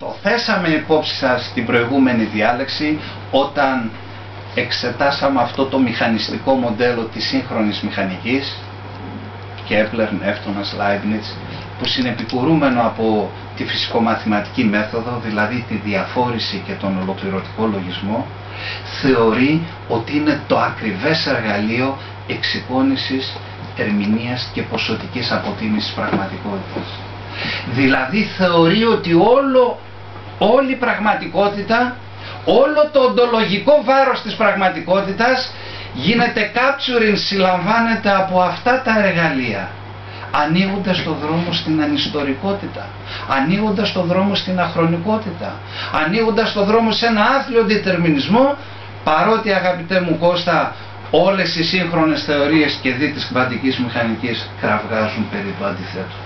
Το θέσαμε υπόψη σας στην προηγούμενη διάλεξη όταν εξετάσαμε αυτό το μηχανιστικό μοντέλο της σύγχρονης μηχανικής, Κέπλερ, Νεύτωνας, Λάιμπνιτς, που συνεπικουρούμενο από τη φυσικομαθηματική μέθοδο, δηλαδή τη διαφόρηση και τον ολοκληρωτικό λογισμό, θεωρεί ότι είναι το ακριβές εργαλείο εξεικόνησης, ερμηνείας και ποσοτικής αποτίμησης πραγματικότητας. Δηλαδή θεωρεί ότι όλη η πραγματικότητα, όλο το οντολογικό βάρος της πραγματικότητας γίνεται capturing, συλλαμβάνεται από αυτά τα εργαλεία, ανοίγοντας το δρόμο στην ανιστορικότητα, ανοίγοντας το δρόμο στην αχρονικότητα, ανοίγοντας το δρόμο σε ένα άθλιο διτερμινισμό, παρότι, αγαπητέ μου Κώστα, όλες οι σύγχρονες θεωρίες και δι της κβαντικής μηχανικής κραυγάζουν περί του αντιθέτου.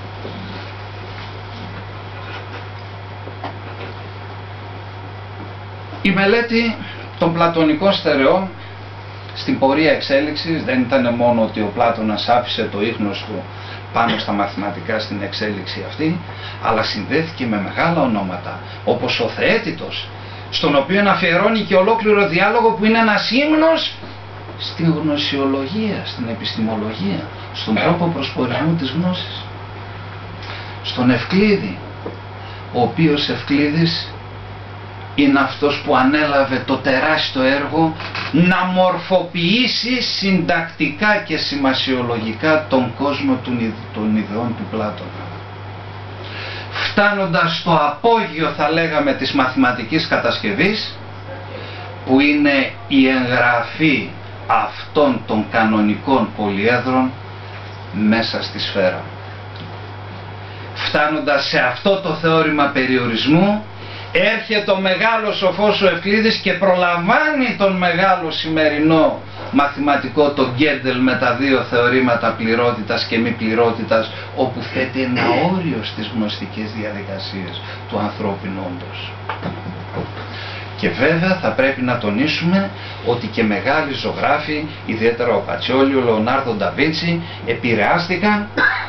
Η μελέτη των πλατωνικών στερεών στην πορεία εξέλιξης δεν ήταν μόνο ότι ο Πλάτωνας άφησε το ίχνος του πάνω στα μαθηματικά στην εξέλιξη αυτή, αλλά συνδέθηκε με μεγάλα ονόματα, όπως ο Θεέτητος, στον οποίο αφιερώνει και ολόκληρο διάλογο που είναι ένας ύμνος στην γνωσιολογία, στην επιστημολογία, στον τρόπο προσπορισμού της γνώσης. Στον Ευκλήδη, ο οποίος Ευκλήδης είναι αυτός που ανέλαβε το τεράστιο έργο να μορφοποιήσει συντακτικά και σημασιολογικά τον κόσμο των ιδεών του Πλάτωνα. Φτάνοντας στο απόγειο, θα λέγαμε, της μαθηματικής κατασκευής, που είναι η εγγραφή αυτών των κανονικών πολυέδρων μέσα στη σφαίρα. Φτάνοντας σε αυτό το θεώρημα περιορισμού, έρχεται ο μεγάλος σοφός ο Ευκλήδης και προλαμβάνει τον μεγάλο σημερινό μαθηματικό, τον Γκέντελ, με τα δύο θεωρήματα πληρότητας και μη πληρότητας, όπου θέτει ένα όριο στις γνωστικές διαδικασίες του ανθρώπινου όντως. Και βέβαια θα πρέπει να τονίσουμε ότι και μεγάλοι ζωγράφοι, ιδιαίτερα ο Πατσιόλι, ο Λεωνάρδο Νταβίντσι, επηρεάστηκαν.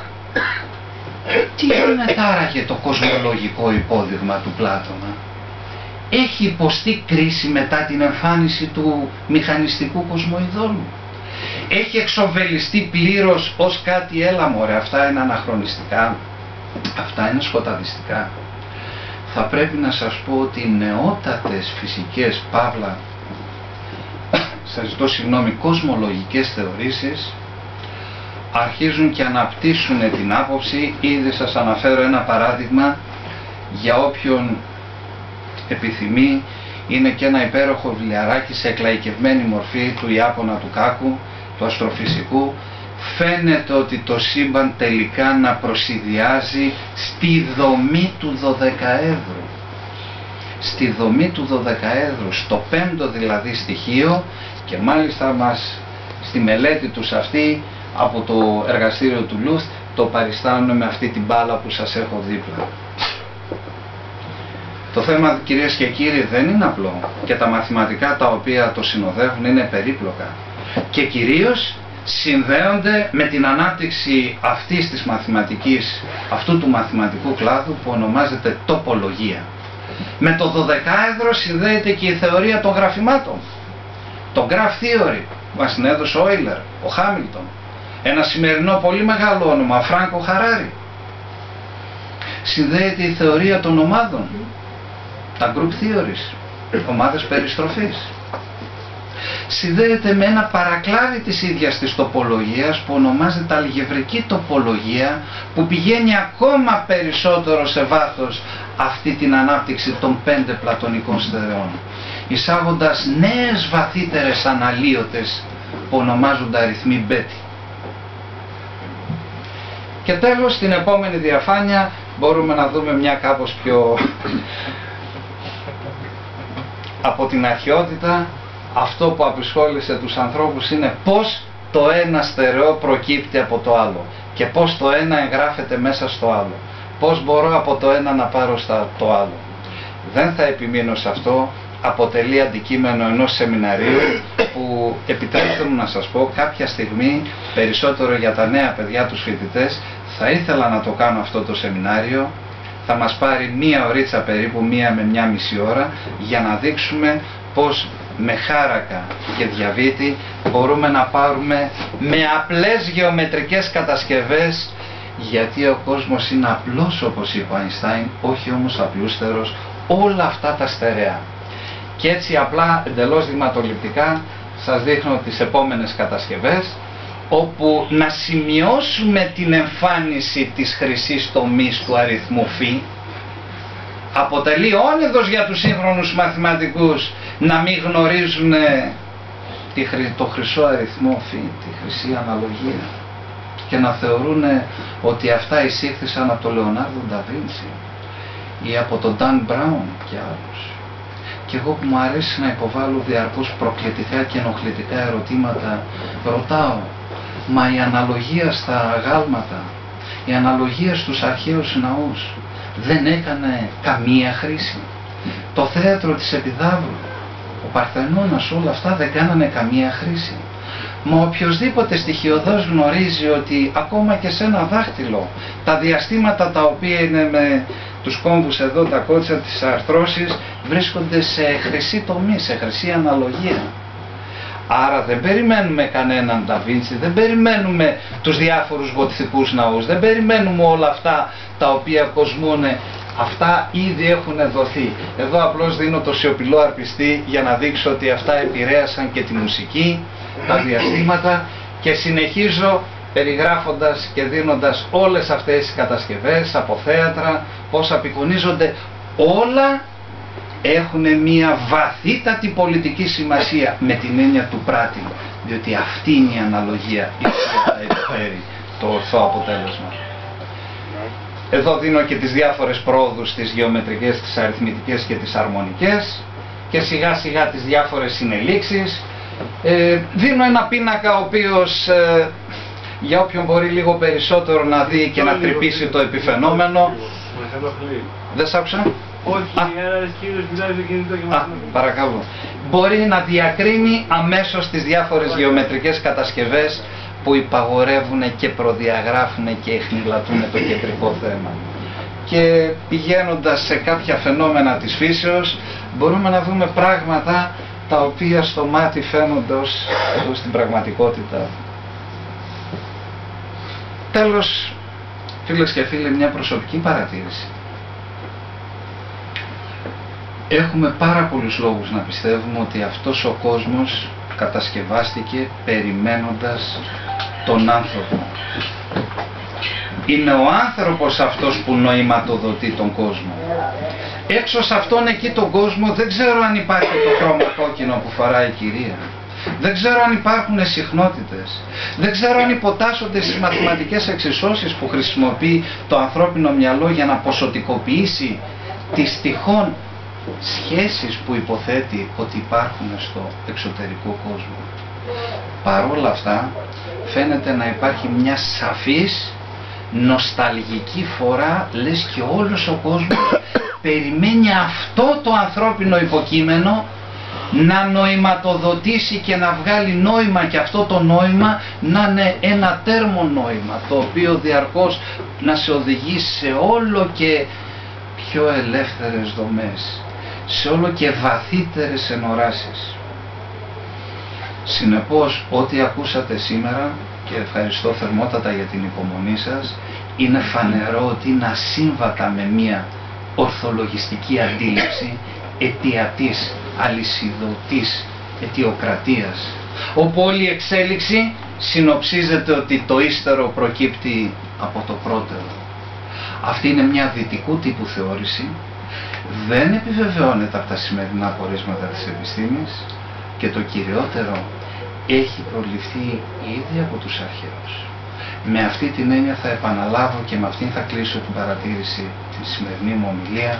Τι γίνεται άραγε το κοσμολογικό υπόδειγμα του Πλάτωνα? Έχει υποστεί κρίση μετά την εμφάνιση του μηχανιστικού κοσμοειδόλου? Έχει εξοβελιστεί πλήρως ως κάτι, έλα μωρέ, αυτά είναι αναχρονιστικά, αυτά είναι σκοταδιστικά? Θα πρέπει να σας πω ότι οι νεότατες φυσικές, παύλα, σας ζητώ συγγνώμη, κοσμολογικές θεωρήσεις αρχίζουν και αναπτύσσουν την άποψη. Ήδη σας αναφέρω ένα παράδειγμα για όποιον επιθυμεί. Είναι και ένα υπέροχο βιβλιαράκι σε εκλαϊκευμένη μορφή του Ιάπωνα του Κάκου, του αστροφυσικού. Φαίνεται ότι το σύμπαν τελικά να προσιδιάζει στη δομή του δωδεκαέδρου. Στη δομή του δωδεκαέδρου, στο πέμπτο δηλαδή στοιχείο, και μάλιστα στη μελέτη τους αυτή από το εργαστήριο του Λουθ το παριστάνουν με αυτή την μπάλα που σας έχω δίπλα. Το θέμα, κυρίες και κύριοι, δεν είναι απλό και τα μαθηματικά τα οποία το συνοδεύουν είναι περίπλοκα και κυρίως συνδέονται με την ανάπτυξη αυτής της μαθηματικής, αυτού του μαθηματικού κλάδου που ονομάζεται τοπολογία. Με το δωδεκάεδρο συνδέεται και η θεωρία των γραφημάτων, το graph theory που μας συνέδωσε ο Όιλερ, ο Χάμιλτον, ένα σημερινό πολύ μεγάλο όνομα, ο Φράνκο Χαράρι. Συνδέεται η θεωρία των ομάδων, τα group theories, ομάδες περιστροφής. Συνδέεται με ένα παρακλάδι της ίδιας της τοπολογίας που ονομάζεται αλγευρική τοπολογία, που πηγαίνει ακόμα περισσότερο σε βάθος αυτή την ανάπτυξη των 5 πλατωνικών στερεών, εισάγοντας νέες βαθύτερες αναλύωτες που ονομάζονται αριθμοί Μπέτη. Και τέλος, στην επόμενη διαφάνεια μπορούμε να δούμε μια κάπως πιο από την αρχαιότητα. Αυτό που απασχόλησε τους ανθρώπους είναι πώς το ένα στερεό προκύπτει από το άλλο και πώς το ένα εγγράφεται μέσα στο άλλο. Πώς μπορώ από το ένα να πάρω το άλλο. Δεν θα επιμείνω σε αυτό, αποτελεί αντικείμενο ενός σεμιναρίου που, επιτρέψτε μου να σας πω, κάποια στιγμή, περισσότερο για τα νέα παιδιά, τους φοιτητές, θα ήθελα να το κάνω αυτό το σεμινάριο. θα μας πάρει μία ωρίτσα περίπου, 1 με 1,5 ώρα, για να δείξουμε πως με χάρακα και διαβήτη μπορούμε να πάρουμε με απλές γεωμετρικές κατασκευές, γιατί ο κόσμος είναι απλός όπως είπε ο Αϊνστάιν, όχι όμως απλούστερος, όλα αυτά τα στερεά. Και έτσι απλά εντελώς δειγματοληπτικά σας δείχνω τις επόμενες κατασκευές, όπου να σημειώσουμε την εμφάνιση της χρυσής τομής του αριθμού φ. Αποτελεί όνειδος για τους σύγχρονους μαθηματικούς να μην γνωρίζουν το χρυσό αριθμό φ, τη χρυσή αναλογία, και να θεωρούν ότι αυτά εισήχθησαν από τον Λεωνάρδο Νταβίντσι ή από τον Νταν Μπράουν και άλλους. Και εγώ που μου αρέσει να υποβάλλω διαρκώς προκλητικά και ενοχλητικά ερωτήματα, ρωτάω, μα η αναλογία στα γάλματα, η αναλογία στους αρχαίους ναούς δεν έκανε καμία χρήση? Το θέατρο της Επιδαύρου, ο Παρθενώνας, όλα αυτά δεν κάνανε καμία χρήση? Μα οποιοσδήποτε στοιχειοδός γνωρίζει ότι ακόμα και σε ένα δάχτυλο τα διαστήματα τα οποία είναι με τους κόμβους εδώ, τα κότσα της αρθρώσης, βρίσκονται σε χρυσή τομή, σε χρυσή αναλογία. Άρα δεν περιμένουμε κανέναν Νταβίντσι, δεν περιμένουμε τους διάφορους γοτθικούς ναούς, δεν περιμένουμε όλα αυτά τα οποία κοσμούν. Αυτά ήδη έχουν δοθεί. Εδώ απλώς δίνω το σιωπηλό αρπιστή για να δείξω ότι αυτά επηρέασαν και τη μουσική, τα διαστήματα, και συνεχίζω περιγράφοντας και δίνοντας όλες αυτές τις κατασκευές από θέατρα, πώς απεικονίζονται. Όλα έχουν μία βαθύτατη πολιτική σημασία με την έννοια του πράτη, διότι αυτή είναι η αναλογία η οποία θα επιφέρει το ορθό αποτέλεσμα. Εδώ δίνω και τις διάφορες πρόοδους, τις γεωμετρικές, τις αριθμητικές και τις αρμονικές, και σιγά σιγά τις διάφορες συνελήξεις. Δίνω ένα πίνακα ο οποίος για όποιον μπορεί λίγο περισσότερο να δει και να τρυπήσει το επιφαινόμενο. Δεν σ' άκουσα? Όχι, ένας κύριος μιλάει στο κινητό και μας... Παρακαλώ. Μπορεί να διακρίνει αμέσως τις διάφορες γεωμετρικές κατασκευές που υπαγορεύουν και προδιαγράφουν και εχνηλατούν το κεντρικό θέμα. Και πηγαίνοντας σε κάποια φαινόμενα της φύσεως μπορούμε να δούμε πράγματα τα οποία στο μάτι φαίνονται ως στην πραγματικότητα. Τέλος, φίλες και φίλοι, μια προσωπική παρατήρηση. Έχουμε πάρα πολλούς λόγους να πιστεύουμε ότι αυτός ο κόσμος κατασκευάστηκε περιμένοντας τον άνθρωπο. Είναι ο άνθρωπος αυτός που νοηματοδοτεί τον κόσμο. Έξω σε αυτόν εκεί τον κόσμο δεν ξέρω αν υπάρχει το χρώμα κόκκινο που φοράει η κυρία. Δεν ξέρω αν υπάρχουν συχνότητες. Δεν ξέρω αν υποτάσσονται στις μαθηματικές εξισώσεις που χρησιμοποιεί το ανθρώπινο μυαλό για να ποσοτικοποιήσει τις τυχόν σχέσεις που υποθέτει ότι υπάρχουν στο εξωτερικό κόσμο. Παρόλα αυτά φαίνεται να υπάρχει μια σαφής νοσταλγική φορά, λες και όλος ο κόσμος περιμένει αυτό το ανθρώπινο υποκείμενο να νοηματοδοτήσει και να βγάλει νόημα, και αυτό το νόημα να είναι ένα τέρμο νόημα, το οποίο διαρκώς να σε οδηγεί σε όλο και πιο ελεύθερες δομές, σε όλο και βαθύτερες ενοράσεις. Συνεπώς, ό,τι ακούσατε σήμερα, και ευχαριστώ θερμότατα για την υπομονή σας, είναι φανερό ότι είναι ασύμβατα με μια ορθολογιστική αντίληψη αιτιατής, αλυσιδωτής αιτιοκρατίας, όπου όλη η εξέλιξη συνοψίζεται ότι το ύστερο προκύπτει από το πρώτερο. Αυτή είναι μια δυτικού τύπου θεώρηση, δεν επιβεβαιώνεται από τα σημερινά πορίσματα της επιστήμης, και το κυριότερο, έχει προληφθεί ήδη από τους αρχαίους. Με αυτή την έννοια θα επαναλάβω και με αυτήν θα κλείσω την παρατήρηση τη σημερινή μου ομιλία.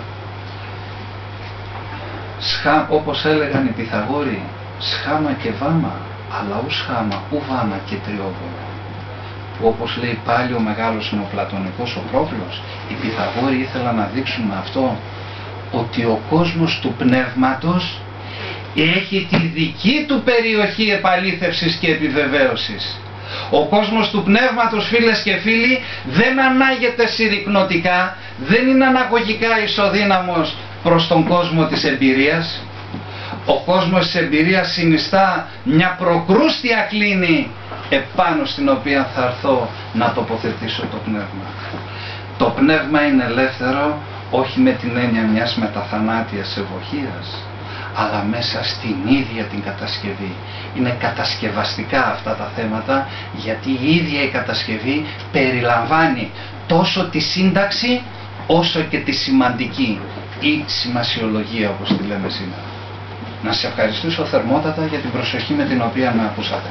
Όπως έλεγαν οι Πυθαγόροι, σχάμα και βάμα, αλλά ου σχάμα, ου βάμα και τριόβολο. Που όπως λέει πάλι ο μεγάλος νεοπλατωνικός ο Πρόκλος, οι Πυθαγόροι ήθελαν να δείξουν με αυτό ότι ο κόσμος του πνεύματος έχει τη δική του περιοχή επαλήθευσης και επιβεβαίωσης. Ο κόσμος του πνεύματος, φίλες και φίλοι, δεν ανάγεται συρρυκνωτικά, δεν είναι αναγωγικά ισοδύναμος προς τον κόσμο της εμπειρίας. Ο κόσμος της εμπειρίας συνιστά μια προκρούστια κλίνη επάνω στην οποία θα έρθω να τοποθετήσω το πνεύμα. Το πνεύμα είναι ελεύθερο όχι με την έννοια μιας μεταθανάτιας ευωχίας, αλλά μέσα στην ίδια την κατασκευή. Είναι κατασκευαστικά αυτά τα θέματα, γιατί η ίδια η κατασκευή περιλαμβάνει τόσο τη σύνταξη όσο και τη σημαντική ή σημασιολογία, όπως τη λέμε σήμερα. Να σε ευχαριστήσω θερμότατα για την προσοχή με την οποία με ακούσατε.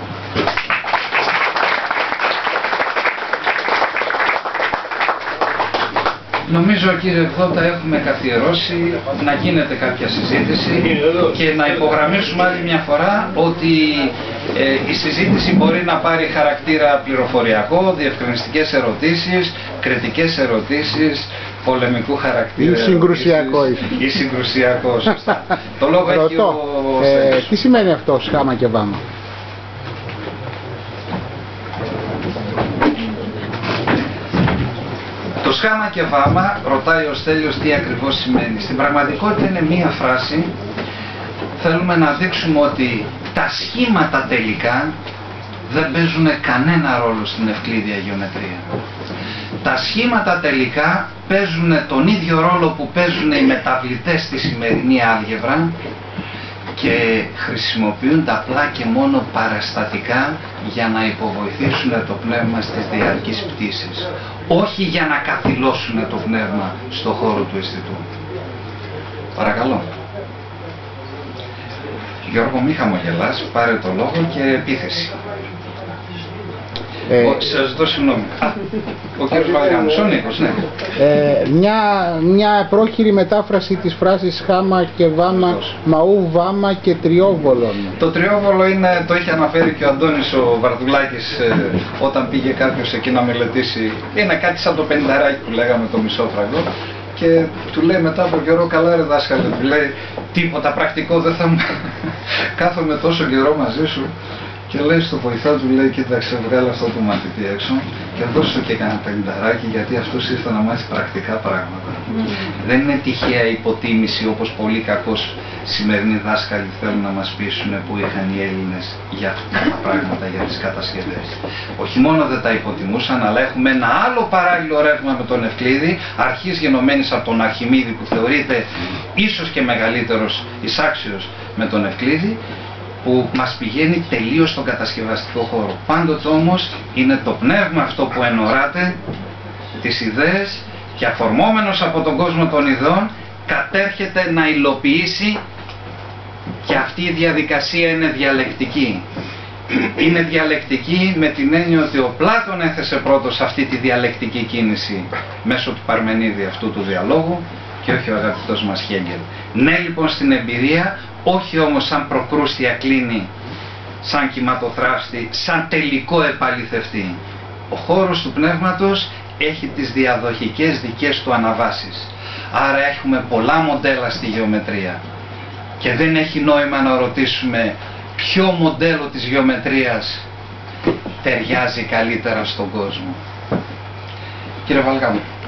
Νομίζω, κύριε Εκδότα, έχουμε καθιερώσει να γίνεται κάποια συζήτηση και να υπογραμμίσουμε άλλη μια φορά ότι η συζήτηση μπορεί να πάρει χαρακτήρα πληροφοριακό, διευκρινιστικές ερωτήσεις, κριτικές ερωτήσεις, πολεμικού χαρακτήρα. Ή συγκρουσιακό. Ή συγκρουσιακό, σωστά. Το λόγο έχει ο τι σημαίνει αυτό, σχάμα και βάμα? Το σχάμα και βάμα, ρωτάει ο Στέλιος, τι ακριβώς σημαίνει. Στην πραγματικότητα είναι μία φράση. Θέλουμε να δείξουμε ότι τα σχήματα τελικά δεν παίζουν κανένα ρόλο στην ευκλήδια γεωμετρία. Τα σχήματα τελικά παίζουν τον ίδιο ρόλο που παίζουν οι μεταβλητές στη σημερινή άλγευρα και χρησιμοποιούνται απλά και μόνο παραστατικά για να υποβοηθήσουν το πνεύμα στις διαρκείς πτήσεις, όχι για να καθυλώσουν το πνεύμα στο χώρο του αισθητού. Παρακαλώ. Γιώργο, μη χαμογελάς, πάρε το λόγο και επίθεση. Σας ζητώ συγγνώμη. Ο κύριος Βαλγάμος, ο Νίκος, ναι. Μια πρόχειρη μετάφραση της φράσης σχάμα και βάμα, μαού βάμα και τριόβολον. Το τριόβολο είναι, το είχε αναφέρει και ο Αντώνης ο Βαρδουλάκης όταν πήγε κάποιος εκεί να μελετήσει. Είναι κάτι σαν το πενηνταράκι που λέγαμε, το μισόφραγκο. Και του λέει μετά από καιρό, καλά ρε δάσκαλε, του λέει, τίποτα πρακτικό δεν θα μου κάθομαι τόσο καιρό μαζί σου. Και λέει στο βοηθά του, λέει, κοίταξε, βγάλε αυτό το μαθητή έξω και δώσ' του και κανένα πενηνταράκι, γιατί αυτός ήρθε να μάθει πρακτικά πράγματα. Δεν είναι τυχαία υποτίμηση, όπως πολύ κακώς σημερινοί δάσκαλοι θέλουν να μας πείσουν, που είχαν οι Έλληνες για αυτά τα πράγματα, για τις κατασκευές. Όχι μόνο δεν τα υποτιμούσαν, αλλά έχουμε ένα άλλο παράλληλο ρεύμα με τον Ευκλήδη, αρχής γενομένης από τον Αρχιμίδη, που θεωρείται ίσως και μεγαλύτερος εισάξιος με τον Ευκλήδη, που μας πηγαίνει τελείως στον κατασκευαστικό χώρο. Πάντοτε όμως είναι το πνεύμα αυτό που ενωράται τις ιδέες και αφορμόμενος από τον κόσμο των ιδεών κατέρχεται να υλοποιήσει, και αυτή η διαδικασία είναι διαλεκτική. Είναι διαλεκτική με την έννοια ότι ο Πλάτων έθεσε πρώτος αυτή τη διαλεκτική κίνηση μέσω του Παρμενίδη αυτού του διαλόγου και όχι ο αγαπητός μας Χέγκελ. Ναι, λοιπόν, στην εμπειρία, όχι όμως σαν προκρούστια κλίνη, σαν κυματοθράφστη, σαν τελικό επαληθευτή. Ο χώρος του πνεύματος έχει τις διαδοχικές δικές του αναβάσεις. Άρα έχουμε πολλά μοντέλα στη γεωμετρία και δεν έχει νόημα να ρωτήσουμε ποιο μοντέλο της γεωμετρίας ταιριάζει καλύτερα στον κόσμο. Κύριε Βαλγάμου.